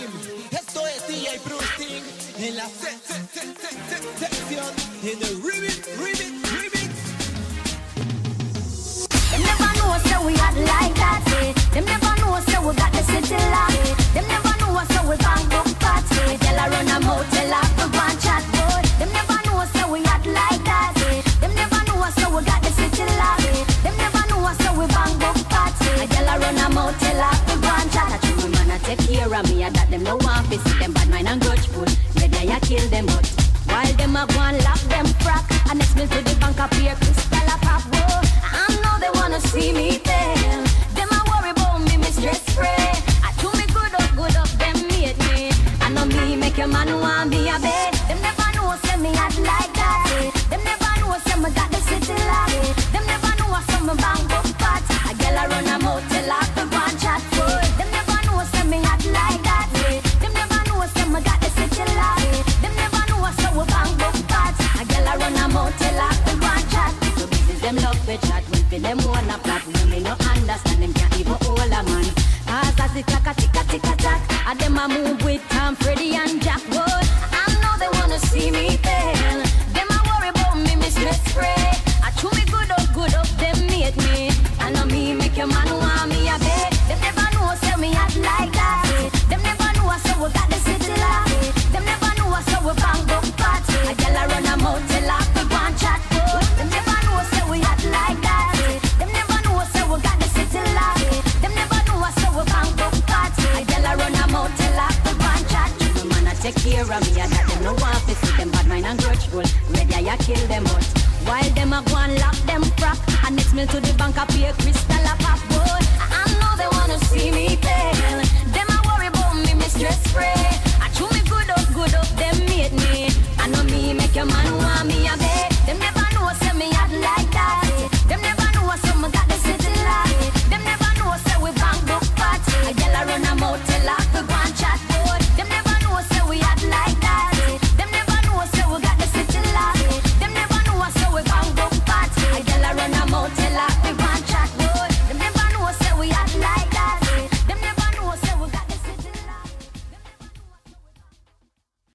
Esto es DJ Bruz en la sección en el remix. Them never know us so we act like that. Them never know us so we got the city locked. Them never know us so we bang book party. Tell her run a motel up for one chat boy. Them never know us so we act like that. Them never know us so we got the city locked. Them never know us so we bang book party. Tell her run a motel up for one chat. I true man I take care of me. I that them no one fi see them bad mind and grudgeful. Maybe I kill them but while them a go and lock them frack. And next me to the bank up here crystal a pop. Whoa, I know they wanna see me fail. Them a worry about me, me stress free. I do me good up, them hate me. I know me make a man want me a bed. Them never know say me act like that. Them never know say me got the city locked. Them never know say me bang book pot. A girl a run a motel up the one chat boy. Them never know say me act like that. Them never know say me got the city locked. Them never know say we bang book pot. A girl a run a motel up the one chat. So this is them love for chat. When for them wanna plot, when me no understand them can't even hold a man. As it like a tick-a-tick-a-tack. And them a move with Tom, Freddy and Jack Wood. I know they wanna see me fail. Them a worry about me, me stress free. I chew me good up, them hate me. I know me make your man want me a bed. Them never know say me act like that. Them never know so we got the city locked. Them never know so we bang book party. A girl a run a motel up with one chat boy. Them never know say we act like that. Them never know so we got the city locked. Them never know so we bang book party. A girl a run a motel up with one chat. No man a take care of me. I that them no want to see them bad mind and grudgeful. Ready I kill them but while them a go and lock them frack. And next me to the bank up here crystal a pop boy. I know they wanna see me pay.